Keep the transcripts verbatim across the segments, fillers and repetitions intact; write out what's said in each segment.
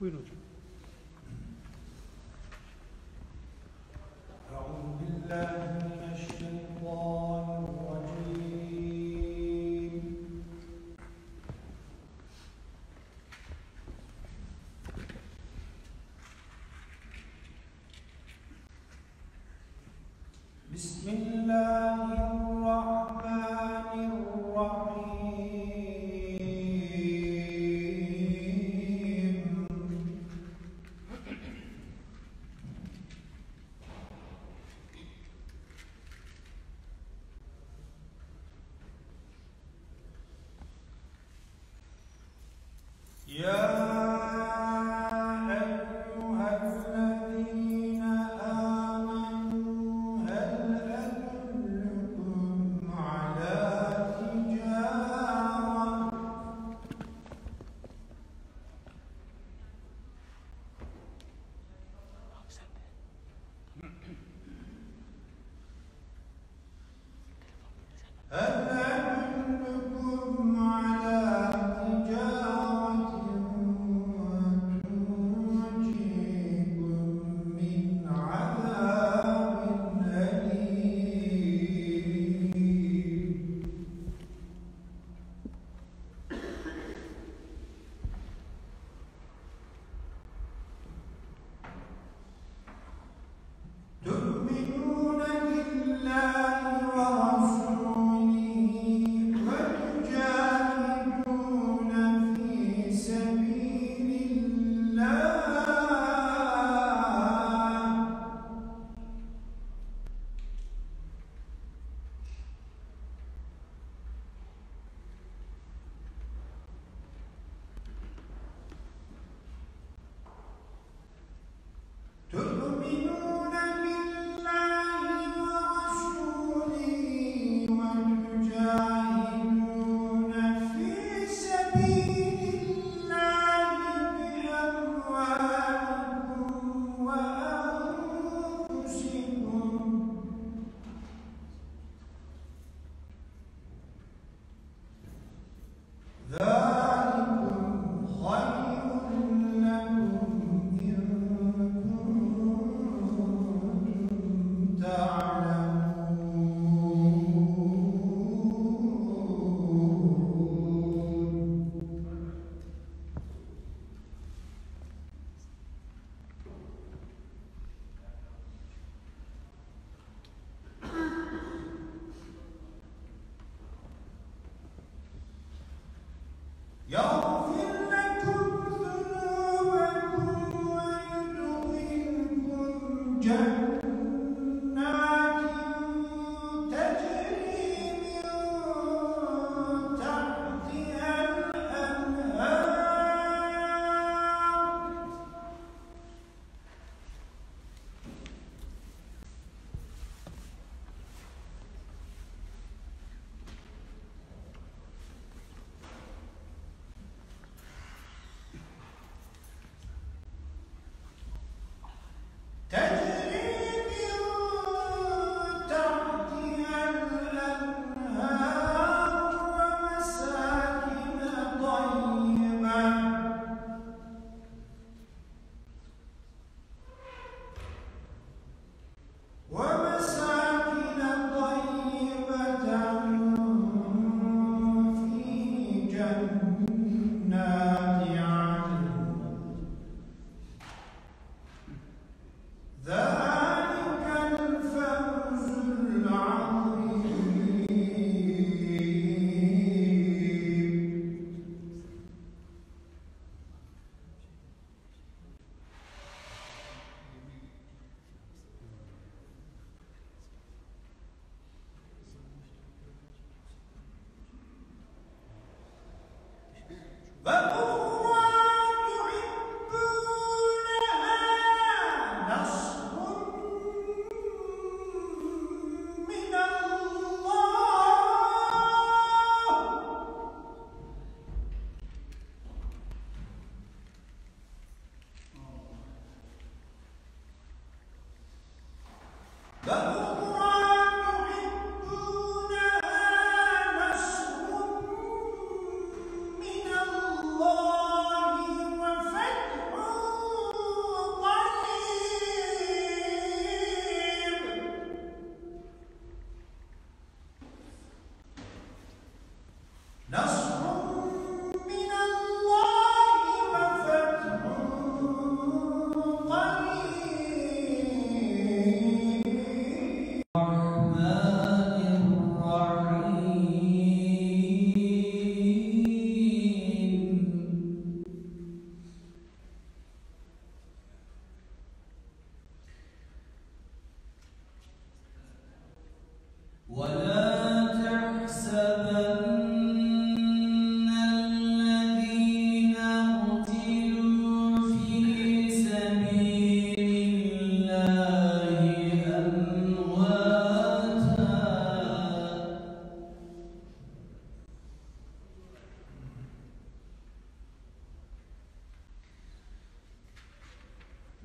Buyurun hocam.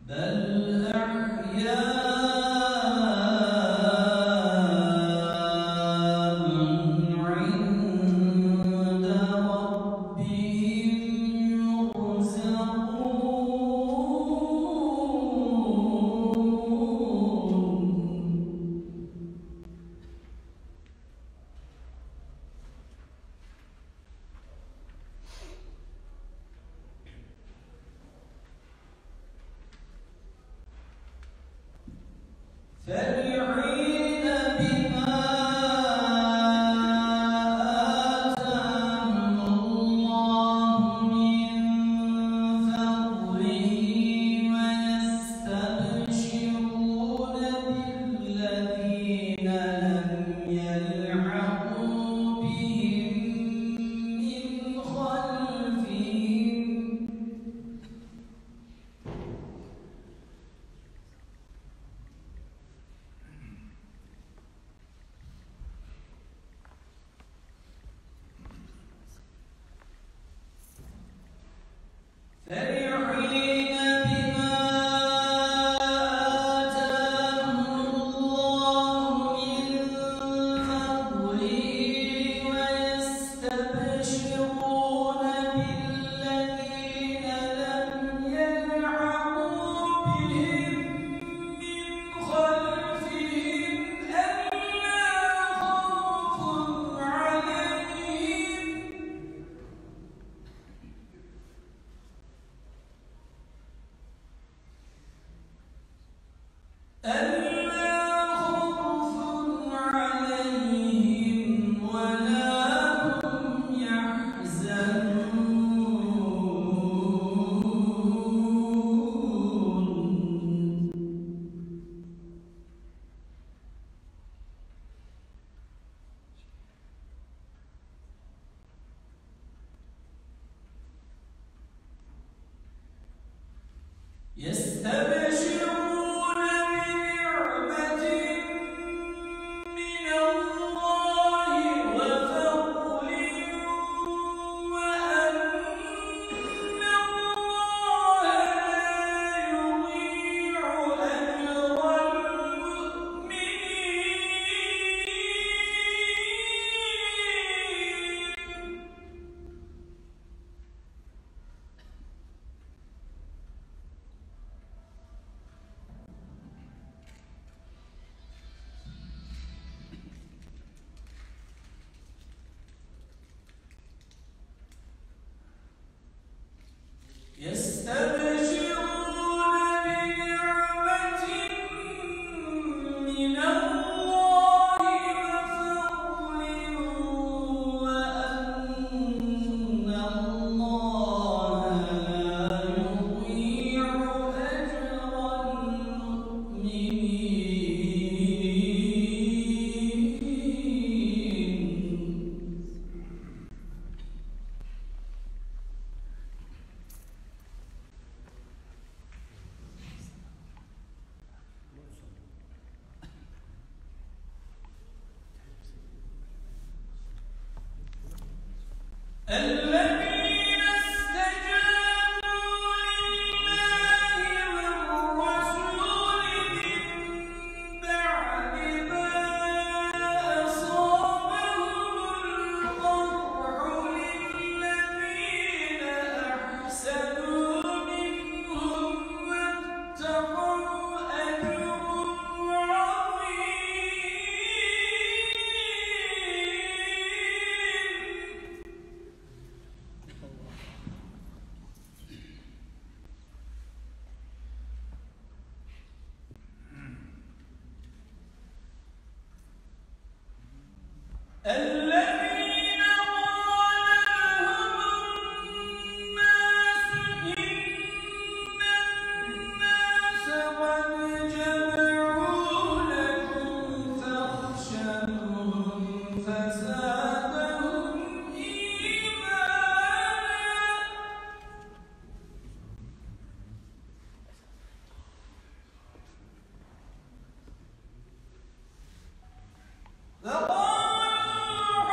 لقد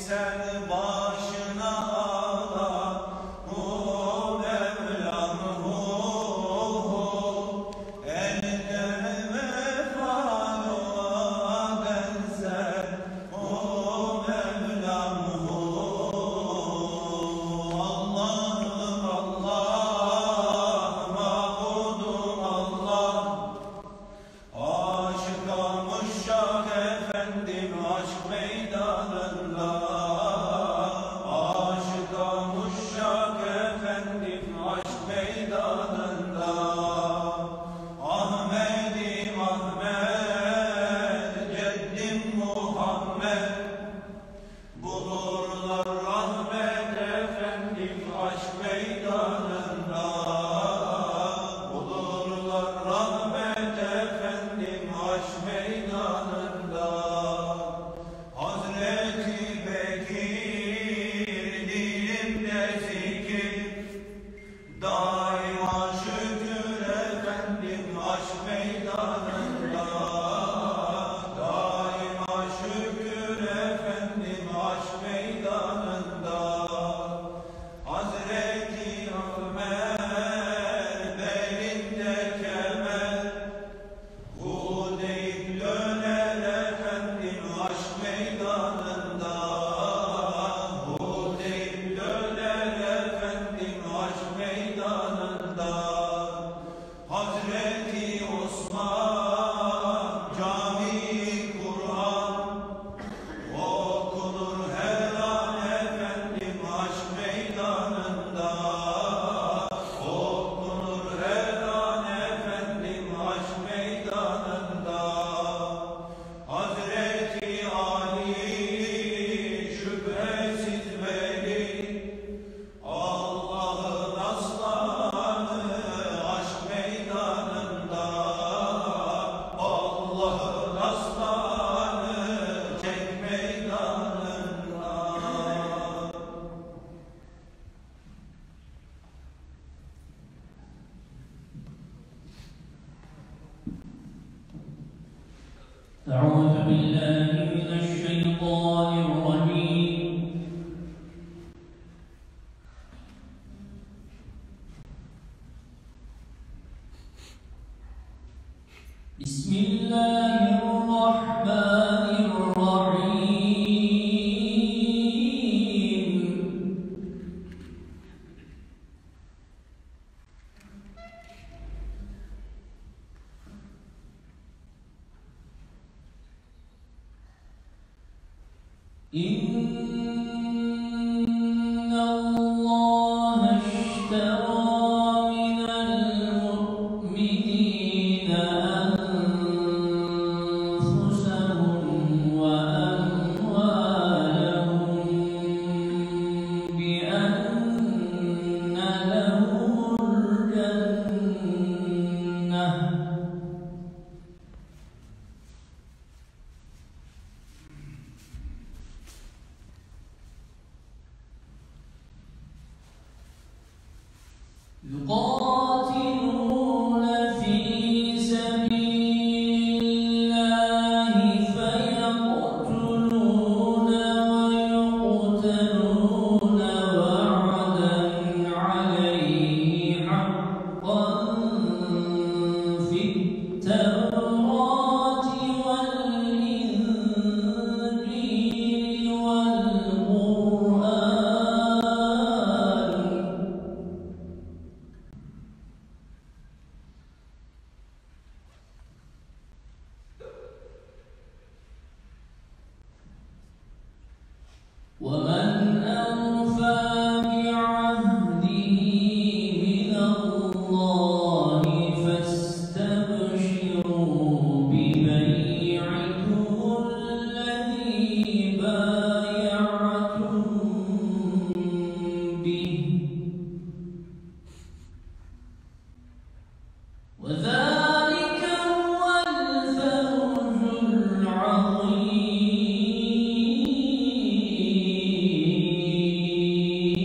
أعوذ بالله من الشيطان الرجيم. بسم الله الرحمن الرحيم. إن الله اشترى من المؤمنين أنفسهم وأموالهم بأن لهم الجنة يقاتلون في سبيل الله فيقتلون ويقتلون وعدا عليه حقا في التوراة والإنجيل والقرآن. ومن أوفى بعهده من الله فاستبشروا ببيعكم الذي بايعتم به وذلك هو الفوز العظيم.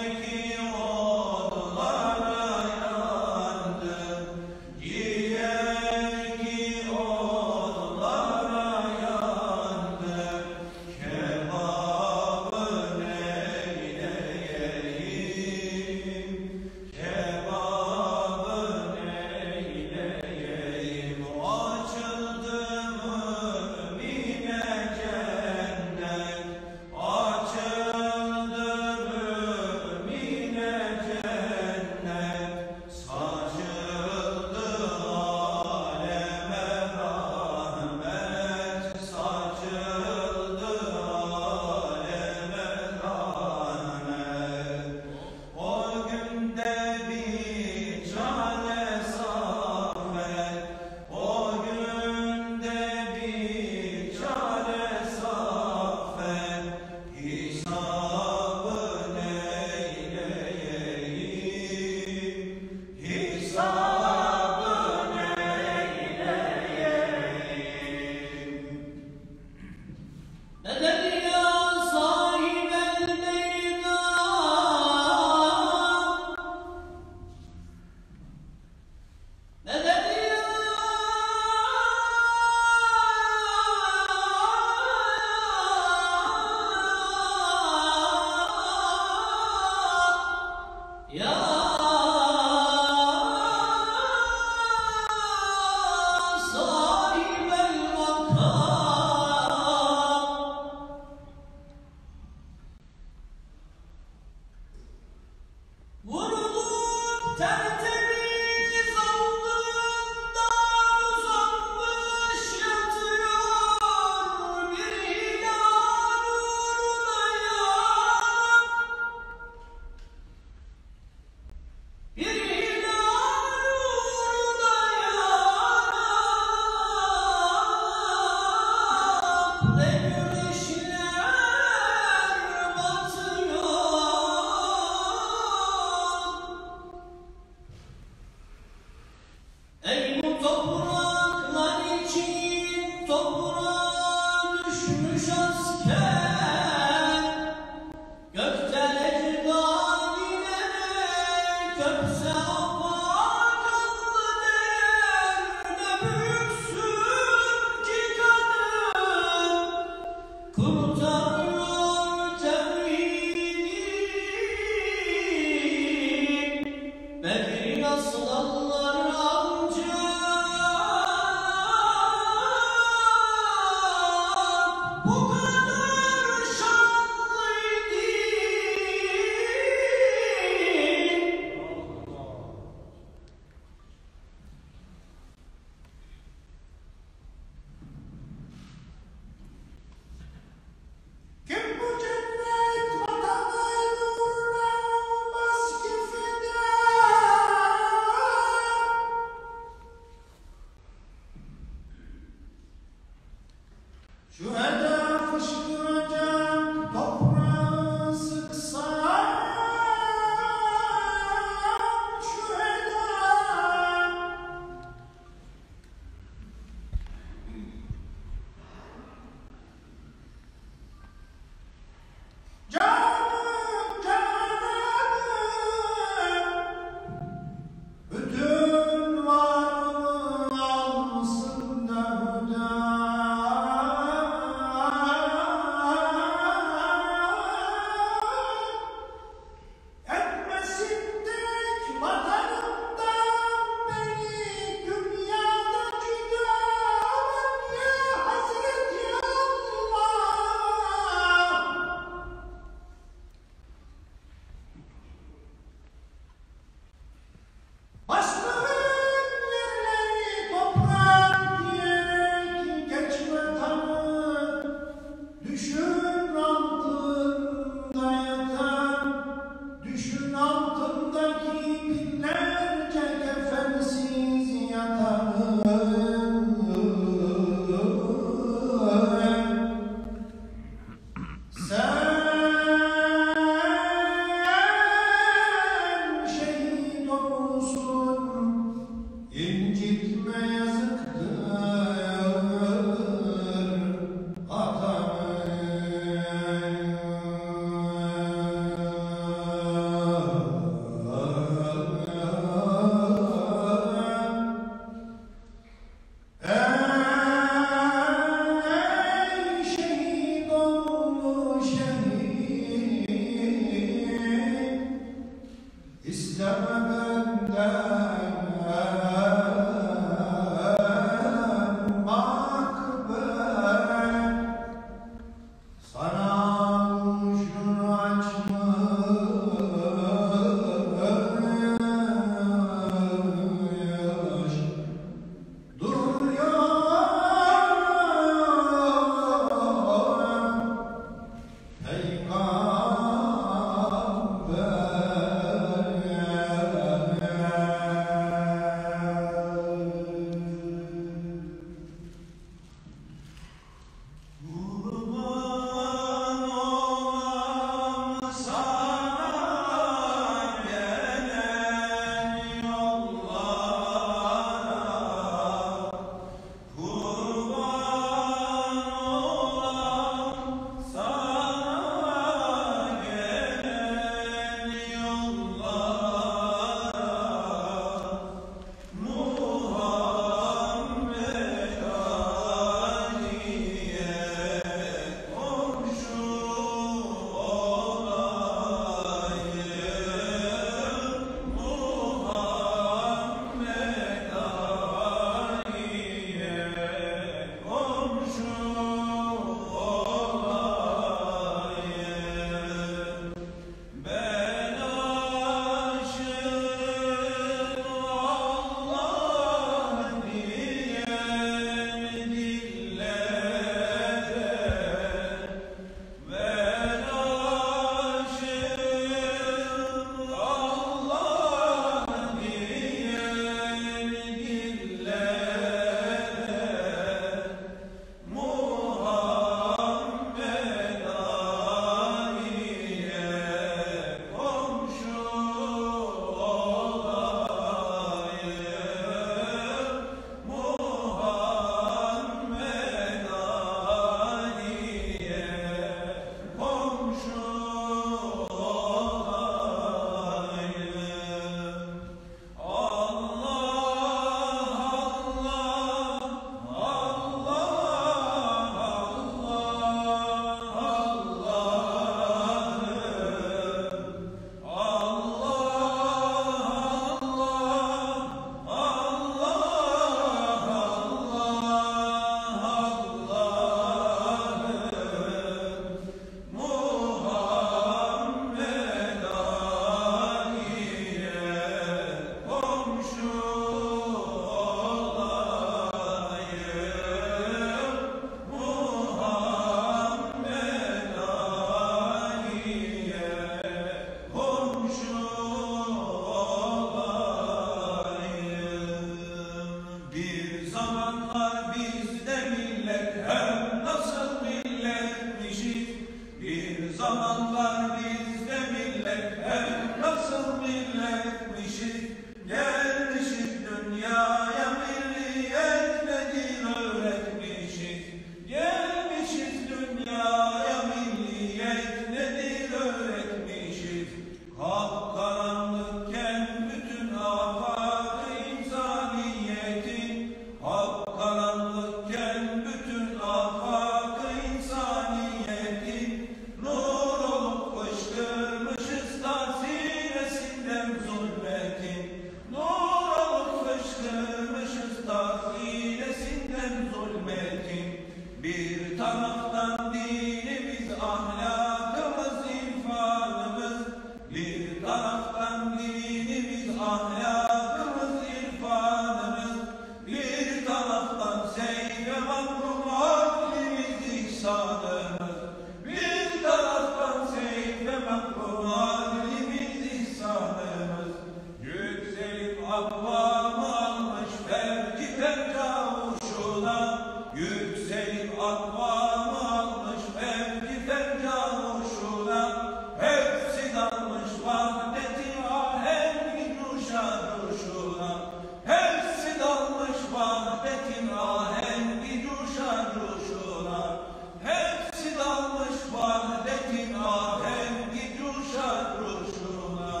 zamanlar biz de millet hep nasıl milletmişiz, gelmişiz dünyaya milliyet nedir öğretmişiz, gelmişiz dünyaya milliyet nedir öğretmişiz. Halk karanlıkken bütün afak-ı insaniyetin, halk karanlıkken bütün afak-ı insaniyetin, nur olup fışkırmışız ta sinesinden zulmetin, nur olup fışkırmışız ta sinesinden zulmetin. Bir taraftan dinimiz, ahlakımız, irfanımız, bir taraftan dinimiz, ahlakımız, irfanımız, bir taraftan seyre mahrum aklimiz, ihsanımız, bir taraftan seyre mahrum aklimiz, ihsanımız. Yükselip akvamı almış belki fercavuşuna, yükselip akvamı almış belki fercavuşuna, hepsi dalmış vahdet-i ahengi cuşa cuşuna, hepsi dalmış vahdet-i ahengi cuşa cuşuna, hepsi dalmış vahdet-i ahengi cuşa cuşuna.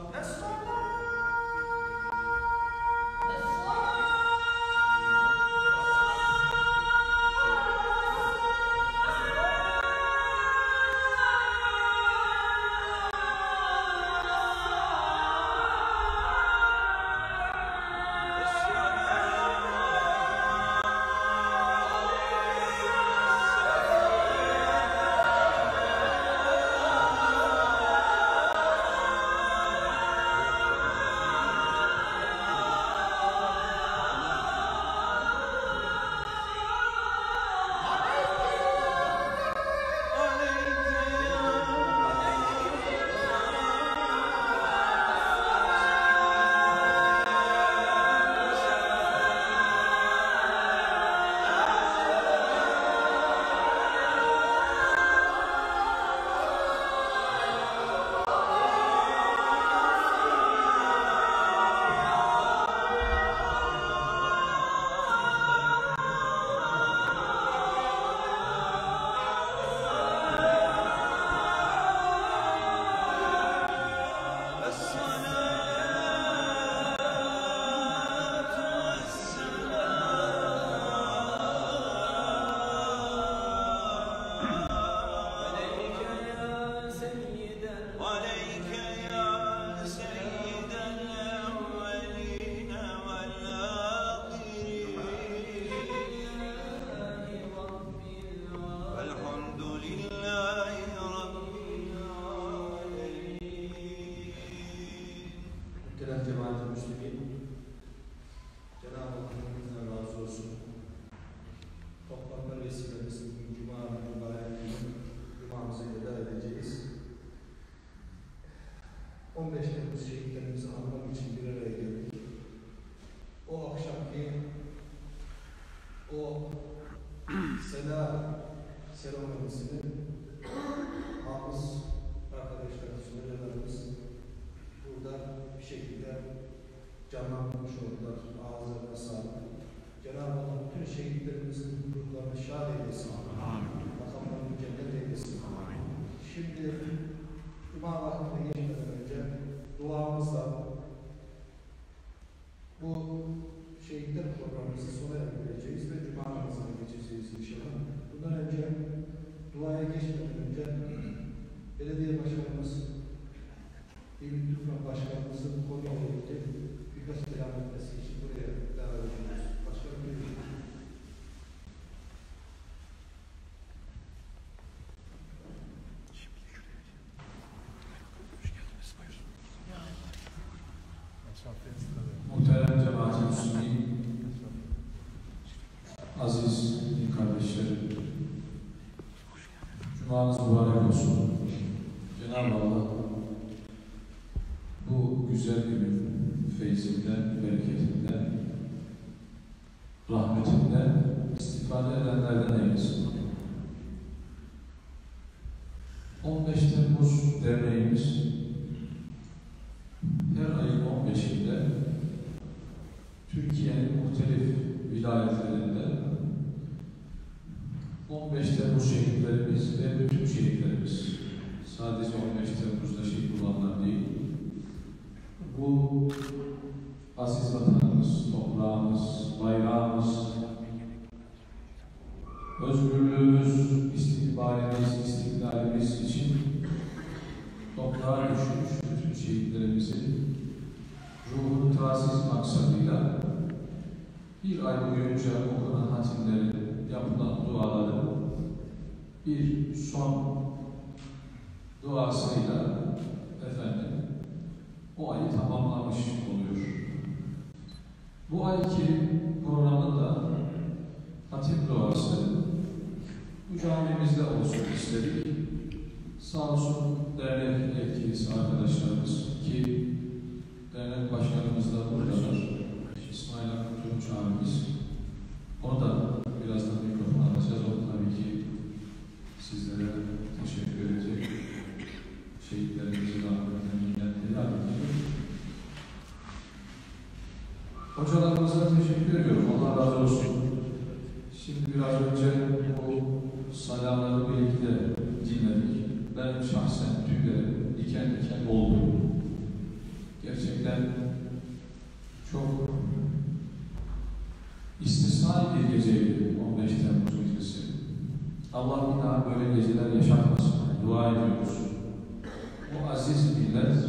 Muhterem cemaat-i Müslümin, Cenab-ı Hakk'ımızdan razı olsun. Toplanma vesilemiz bugün Cuma mübarek günü Cuma'mızı eda edeceğiz. on beş Temmuz şehitlerimizi anmak için bir araya geldik. O akşamki o selam seremonisini hafız arkadaşlarımız, hocalarımız burada bir şekilde canlandırmış oldular. Ağızlarına sağlık. Cenab-ı Allah bütün şehitlerimizin ruhlarını şad eylesin. Makamlarını cennet eylesin. Şimdi Cuma vaktine geçmeden önce duamızla bu şehitler programımızı sona erdireceğiz ve Cuma namazına geçeceğiz inşallah. Bundan önce duaya geçmeden önce belediye başkanımız İl Türkmen Başkanımızın Konya'ya gitti. Birkaç selam etmesi için buraya davet ediyoruz. Başkanım buyurun. Muhterem cemaat-i Müslümin, aziz kardeşlerim, Cumanız mübarek olsun. Cenab-ı Allah bu güzel günün feyzinden, bereketinden, rahmetinden istifade edenlerden eylesin. on beş Temmuz Derneğimiz her ayın on beşinde Türkiye'nin muhtelif vilayetlerinde on beş Temmuz şehitlerimiz ve bütün şehitlerimiz, sadece on beş Temmuz'da şehit olanlar değil, bu aziz vatanımız, toprağımız, bayrağımız, özgürlüğümüz, istikbalimiz, istiklalimiz için toprağa düşmüş bütün şehitlerimizin ruhunu taziz maksadıyla bir ay boyunca okunan hatimlerin, yapılan duaların bir son duasıyla efendim o ayı tamamlamış oluyor. Bu ayki programında hatim duası bu camimizde olsun istedik. Sağ olsun dernek yetkilisi arkadaşlarımız ki dernek başkanımız da buradalar. İsmail Hakkı Tunç abimiz. Onu da birazdan mikrofon alacağız. O tabii ki sizlere teşekkür edecek. Şehitlerimizin rahmetine minnetleri arttırıyor. Hocalarımıza teşekkür ediyorum. Allah razı olsun. Şimdi biraz önce bu salamları belki de dinledik. Ben şahsen tüylerim diken diken oldu. Gerçekten çok istisnai bir geceydi on beş Temmuz gecesi. Allah bir daha böyle geceler yaşatmasın. Dua ediyoruz. Bu aziz millet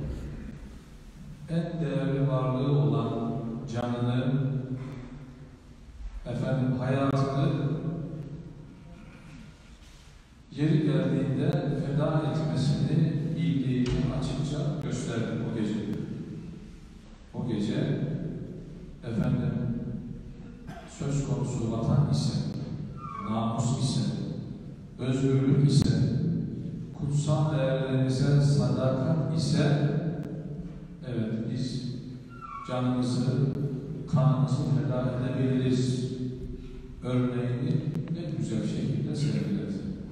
en değerli varlığı olan canını, efendim hayatını yeri geldiğinde feda etmesini bildiğini açıkça gösterdi o gece. O gece efendim söz konusu vatan ise, namus ise, özgürlük ise, kutsal değerlerimize sadakat ise evet biz canımızı, kanımızı feda edebiliriz örneğini en güzel şekilde sergiledi.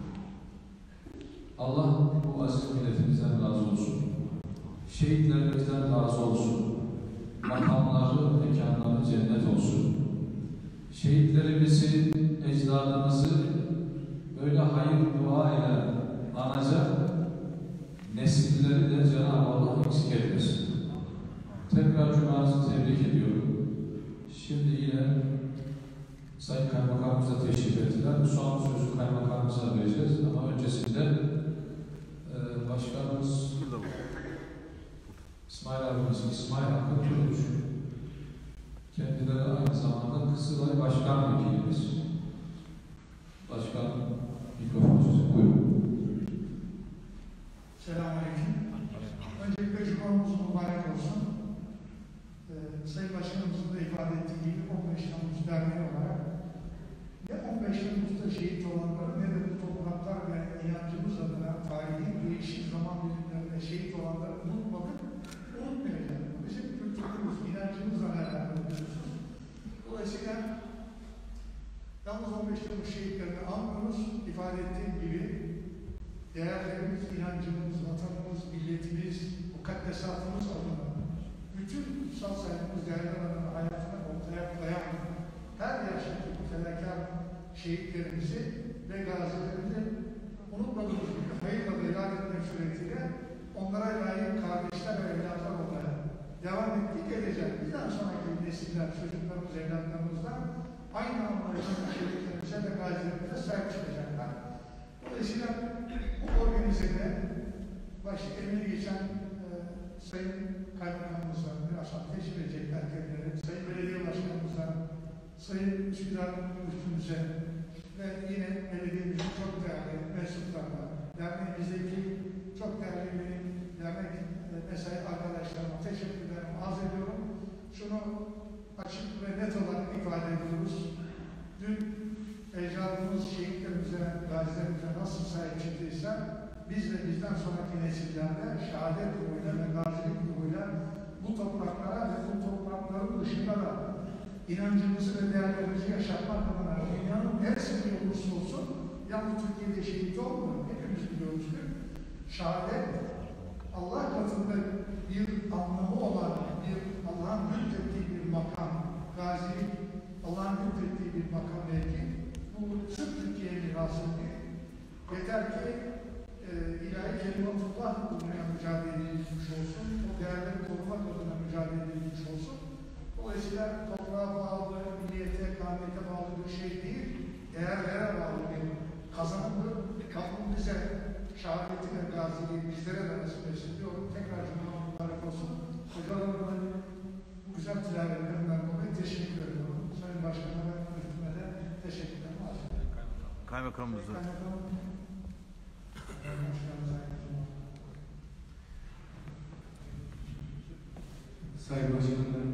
Allah bu aziz milletimizden razı olsun. Şehitlerimizden razı olsun. Makamları, mekanları cennet olsun. Şehitlerimizi, ecdadımızı böyle hayır dua ile anacak nesilleri de Cenab-ı Allah eksik etmesin. Tekrar cumanızı tebrik ediyorum. Şimdi yine Sayın Kaymakamımıza teşrif ettiler. Son sözü Kaymakamımıza vereceğiz ama öncesinde e, Başkanımız İsmail abimiz, İsmail Hakkı Tunç, kendileri aynı zamanda Kızılay Başkan Vekilimiz. Başkan, mikrofonu size buyurun. Selamünaleyküm. Öncelikle cumamız mübarek olsun. Ee, Sayın Başkanımızın da ifade ettiği gibi on beş Temmuz Derneği olarak ne on beş Temmuz'da şehit olanları ne de bu topraklar ve inancımız adına tarihin değişik zaman dilimlerinde şehit olanları unutmadık, unutmayacağız. Bizim kültürümüz, inancımızla alakalı biliyorsunuz. Dolayısıyla yalnız on beş Temmuz şehitlerini anmıyoruz, ifade ettiğim gibi değerlerimiz, inancımız, vatanımız, milletimiz, mukaddesatımız adına bütün kutsal saygımız, değerler adına hayatına ortaya koyan her yaştaki bu fedakar şehitlerimizi ve gazilerimizi unutmadığımız gibi hayırla da ilan etmek suretiyle onlara layık kardeşler ve evlatlar olmaya devam ettik, edecek. Bizden sonraki nesiller, çocuklarımız, evlatlarımız da aynı anlayışın şehitlerimize ve gazilerimize sahip çıkacaklar. Dolayısıyla bu organizede başta emeği geçen e, Sayın Kaymakamımızla birazdan teşrif edecekler kendileri, Sayın Belediye Başkanımızla, Sayın Üsküdar Müftümüze ve yine belediyemizin çok değerli mensuplarına, derneğimizdeki çok değerli benim dernek e, mesai arkadaşlarıma teşekkürlerimi arz ediyorum. Şunu açık ve net olarak ifade ediyoruz. Dün ecdadımız şehitlerimize, gazilerimize nasıl sahip çıktıysa biz de bizden sonraki nesillerde şehadet ruhuyla ve gazilik ruhuyla bu topraklara ve bu toprakların dışında da inancımızı ve değerlerimizi yaşatmak adına dünyanın neresinde olursa olsun yalnız Türkiye'de şehit olmuyor. Hepimiz biliyoruz ki şehadet Allah katında bir anlamı olan bir Allah'ın lütfettiği bir makam, gazilik, Allah'ın lütfettiği bir makam belki. Bu sırf Türkiye mirası değil. Yeter ki e, ilahi kelimatullah uğruna mücadele edilmiş olsun, o değerleri korumak adına mücadele edilmiş olsun. Dolayısıyla toprağa bağlı, milliyete, kavmiyete bağlı bir şey değil, değerlere bağlı bir kazanımdır. Rabbim bize şehadeti ve gaziliği bizlere de nasip etsin diyorum. Tekrar Cumhur'a mübarek olsun. Hocalarımın bu güzel tilavetlerinden dolayı teşekkür ediyorum. Sayın Başkan'a ve müftüme de teşekkürlerimi arz ederim. Kaymakamımızın. Kaymakam, Sayın Başkanım,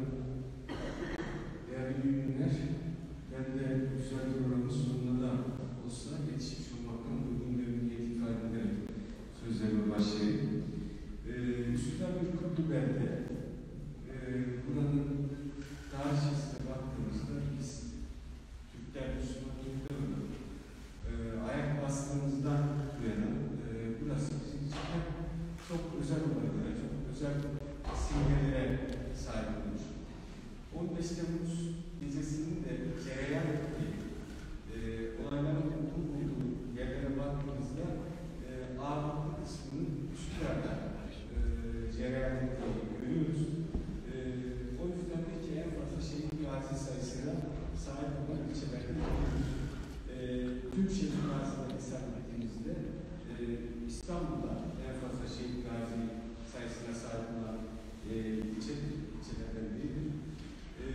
değerli büyükler, ben de güzel programın sonunda da olsa yetişmiş olmaktan uygun memnuniyet ifade ederek sözlerime başlayayım. Ee, Üsküdar bir kurdu belde. Ee, buranın tarihçesine baktığımızda biz Türkler, Müslüman Türkler'in e, ayak bastığımızdan bu yana e, burası bizim için çok özel olaylara, çok özel simgelere sahip olmuş. on beş Temmuz gecesinin de cereyan ettiği e, olayların olduğu yerlere baktığımızda e, ağırlıklı kısmının Üsküdar'da e, cereyan ettiğini görüyoruz. E, o yüzden de ki en fazla şehit gazi sayısına sahip olan ilçelerde görüyoruz. E, tüm şehit gazileri hesap ettiğimizde e, İstanbul'da en fazla şehit gazi sayısına sahip olan e, ilçe, ilçelerden biridir. E,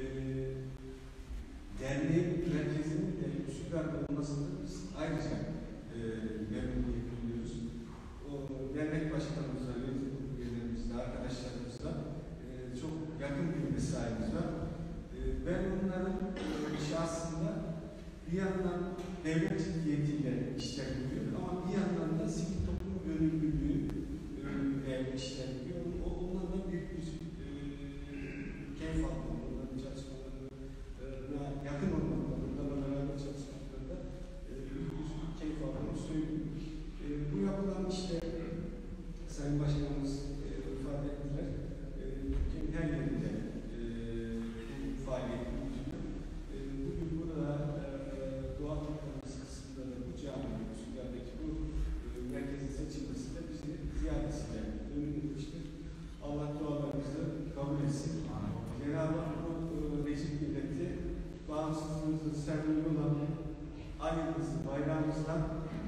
derneğin merkezinin de Üsküdar'da olmasını biz ayrıca e, memnuniyet duyuyoruz. O dernek başkanımızla, yönetim üyelerimizle, arkadaşlarımızla e, çok yakın bir mesaimiz var. E, ben onların e, şahsında bir yandan devlet ciddiyetiyle işler yapıyor ama bir yandan da sivil toplum gönüllülüğü e, işler yapıyor. O, onlardan büyük bir e, keyif aldım. Onların çalışmalarına yakın olmaklarında, onlarla beraber çalışmaklarında e, büyük bir keyif aldığımı söylüyorum. E, bu yapılan işte Sayın Başkanımız e, ifade ettiler. E, Türkiye'nin her yerinde e, bu faaliyeti yürütüyor. E, bugün burada e, Doğa Toplantı kısmında da bu cami, Üsküdar'daki bu e, merkezin seçilmesi de bizi ziyadesiyle ömür etmiştir. Allah dualarımızı kabul etsin. Cenab-ı Hak bu Recep milleti bağımsızlığımızın sembolü olan ayımızı, bayrağımızdan,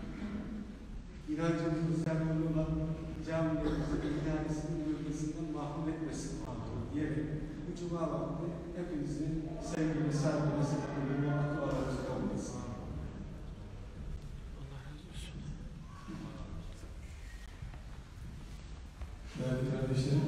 inancımızın sembolü olan camilerimizin idaresinin bölgesinden mahrum etmesin diyerek bu cuma vakti hepinizi sevgiyle, saygıyla, sevgiyle, Allah dualarımızı kabul etsin. Değerli kardeşlerim,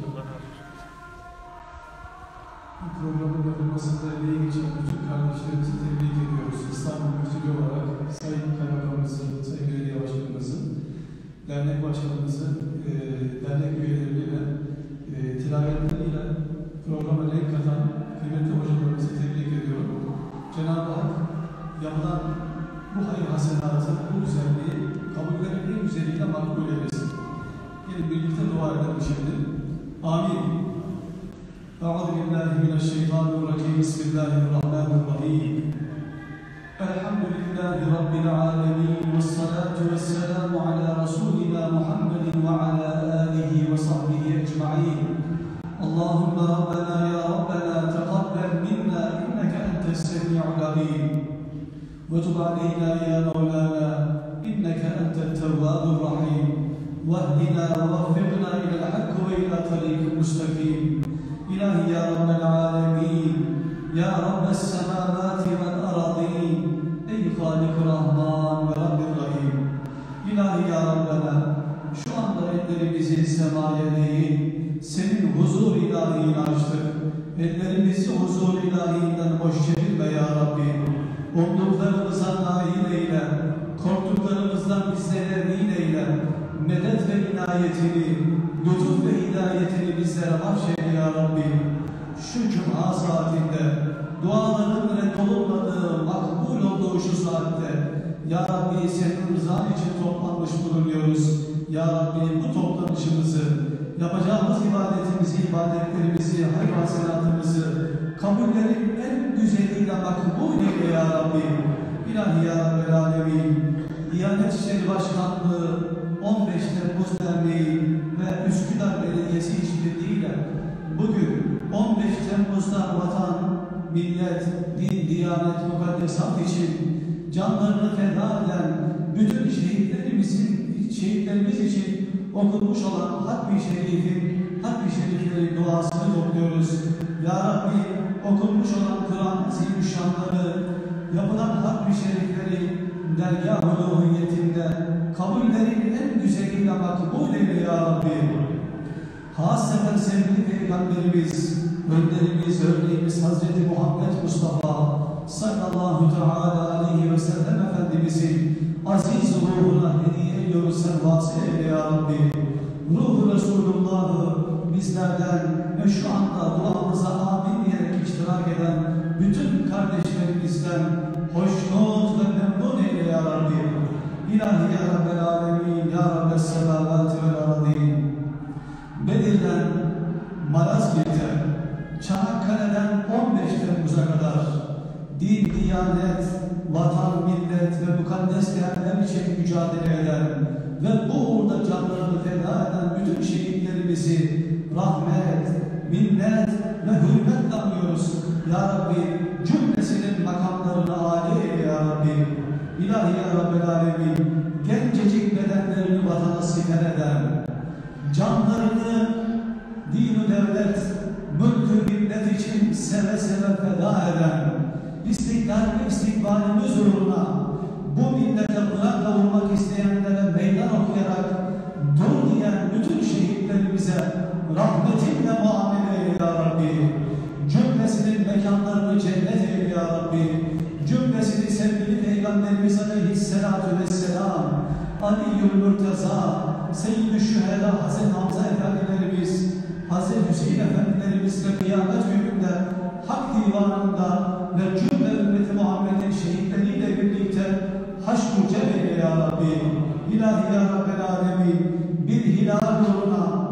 bu programın yapılmasında emeği geçen bütün kardeşlerimizi tebrik ediyoruz. İstanbul Müftülüğü olarak Sayın Kaymakamımızın, Sayın Belediye Başkanımızın, dernek başkanımızın, e, dernek üyeleriyle, e, tilavetleriyle programa renk katan kıymetli hocalarımızı tebrik ediyorum. Cenab-ı Hak yapılan bu hayır hasenatı, bu güzelliği kabullerin en güzeliyle makbul eylesin. Gelin birlikte dua edelim şimdi. Amin. Euzu billahi mineşşeytanirracim. Bismillahirrahmanirrahim. Elhamdülillahi Rabbil alemin. Vessalatu vesselamu ala Resulina Muhammedin ve ala alihi ve sahbihi ecma'in. Allahümme Rabbena ya Rabbena teqabbel minna inneke entes semi'ul alim. Ve tub aleyna ya Mevlana inneke entet tevvabur rahim. واهدنا ووفقنا إلى الحق وإلى طريق مستقيم. إلهي يا رب العالمين يا رب السماوات والأراضين أي خالق الرحمن ورب الرحيم. İlahi ya Rabbena şu anda ellerimizi semaya eğin, senin huzur ilahine açtık. Ellerimizi huzur ilahinden boş çevirme ya Rabbi. Umduklarımıza nail eyle, korktuklarımızdan bizlere emin eyle. Medet ve inayetini, lütuf ve hidayetini bizlere bahşeyle ya Rabbi. Şu cuma saatinde, duaların reddolunmadığı, makbul olduğu şu saatte, ya Rabbi senin rızan için toplanmış bulunuyoruz. Ya Rabbi bu toplum toplanışımızı, yapacağımız ibadetimizi, ibadetlerimizi, hayır hasenatımızı kabullerin en güzeliyle makbul eyle ya Rabbi. İlahi ya Rabbel Alemin. Diyanet İşleri Başkanlığı on beş Temmuz Derneği ve Üsküdar Belediyesi işbirliğiyle bugün on beş Temmuz'da vatan, millet, din, diyanet, mukaddesat için canlarını feda eden bütün şehitlerimizin, şehitlerimiz için okunmuş olan Hatmi Şerif'in, Hatmi Şeriflerin duasını topluyoruz. Ya Rabbi, okunmuş olan Kur'an-ı Azimüşşanları, yapılan Hatmi Şerifleri dergâh-ı ruhiyetinde kabullerin en güzeliyle makbul eyle ya Rabbi. Hasreten sevgili Peygamberimiz, önderimiz, örneğimiz Hazreti Muhammed Mustafa sallallahu teala aleyhi ve sellem Efendimizin aziz ruhuna hediye ediyoruz, sen vasıl eyle ya Rabbi. Ruhu Resulullah'ı bizlerden ve şu anda duamıza amin diyerek iştirak eden bütün kardeşlerimizden hoşnut ve memnun eyle ya Rabbi. İlahi ya Rabbel Alemin, ya Rabbel Selavati vel Aradin. Bedir'den Malazgirt'e, Çanakkale'den on beş Temmuz'a kadar din, diyanet, vatan, millet ve mukaddes değerler için mücadele eden ve bu uğurda canlarını feda eden bütün şehitlerimizi rahmet, minnet ve hürmetle anıyoruz. Ya Rabbi, cümlesinin makamlarını âli eyle ya Rabbi. İlahi ya Rabbel Alemin, gencecik bedenlerini vatana siper eden, canlarını din-i devlet, mülk-ü millet için seve seve feda eden, istiklal ve istikbalimiz uğruna bu millete bırak kavurmak isteyenlere meydan okuyarak dur diyen bütün şehitlerimize rahmetinle muamele eyle ya Rabbi. Cümlesinin mekanlarını cennet eyle ya Rabbi. Cümlesini sevgili Peygamberimiz Aleyhisselatü Vesselam, Ali-Yül Mürteza, Seyyid-i Şühedâ Hazreti Hamza Efendilerimiz, Hazreti Hüseyin Efendilerimizle kıyamet gününde Hak Divanı'nda ve cümle ümmeti Muhammed'in şehitleriyle birlikte haşr-ı cem eyle ya Rabbi. İlahi ya Rabbel Alemin, bir hilal uğruna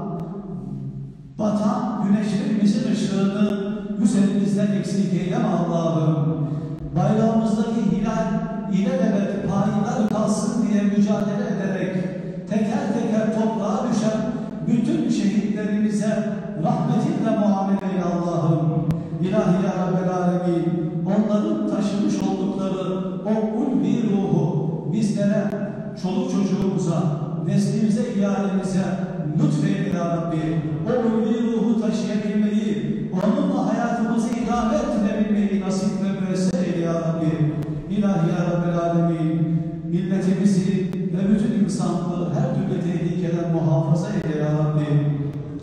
batan güneşlerimizin ışığını üzerimizden eksik eyleme Allah'ım. Bayrağımızdaki hilal ilelebet payidar kalsın diye mücadele ederek teker teker toprağa düşen bütün şehitlerimize rahmetinle muamele eyle Allah'ım. İlahi ya Rabbel Alemin, onların taşımış oldukları o ulvi ruhu bizlere, çoluk çocuğumuza, neslimize, ihalemize lütfeyle ya Rabbi. O ulvi ruhu taşıyabilmeyi, onunla hayatımızı idame ettirebilmeyi nasip ve müessir eyle ya Rabbi. İlahi ya Rabbel Alemin, milletimizi ve bütün insanlığı her türlü tehlikeden muhafaza eyle ya Rabbi.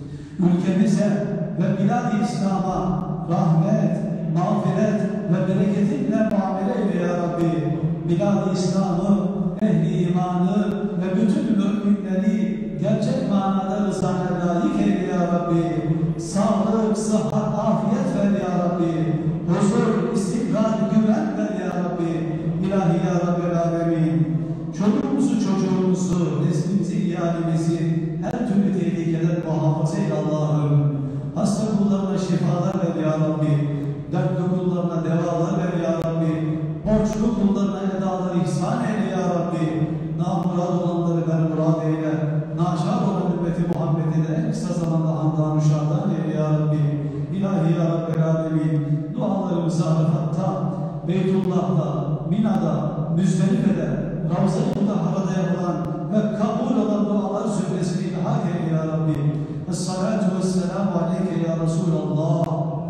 Ülkemize ve bilad-i İslam'a rahmet, mağfiret ve bereketinle muamele eyle ya Rabbi. Bilad-i İslam'ı, ehli imanı ve bütün müminleri gerçek manada rızana layık eyle ya Rabbi. Sağlık, sıhhat, afiyet ver ya Rabbi. Huzur, istikrar, güven ver ya Rabbi. İlahi ya Rabbel Alemin, çoluğumuzu, çocuğumuzu, neslimizi, ihalimizi her türlü tehlikeden muhafaza eyle Allah'ım. Hasta kullarına şifalar ver ya Rabbi. Dertli kullarına devalar ver ya Rabbi. Borçlu kullarına edalar ihsan eyle ya Rabbi. Namurad olanları ver murad eyle. Naşad olan ümmeti Muhammed'i de en kısa zamanda hamdan müşadan eyle ya Rabbi. İlahi ya Rabbel Alemin, dualarımızı Arafat'ta, Beytullah'ta, Mina'da, Müzdelife'de, Ravza-i Mutahhara'da yapılan ve kabul olan dualar zümresini ilhak eyle ya Rabbi. Es-salatu vesselamu aleyke ya Resulallah.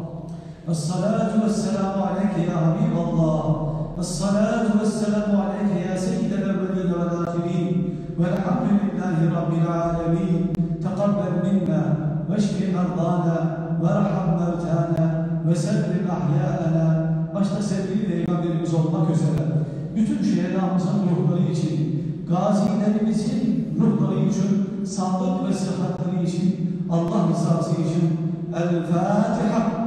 Es-salatu vesselamu aleyke ya Habiballah. Es-salatu vesselamu aleyke ya seyyidel evvelin vel ahirin. Velhamdülillahi Rabbil alemin. Tekabbel minna veşfi merdana ve raham mevtana ve sellim ahyâena. Başta sevgili Peygamberimiz olmak üzere bütün şehidamızın ruhları için, gazilerimizin ruhları için, sağlık ve sıhhatleri için, Allah rızası için El Fatiha.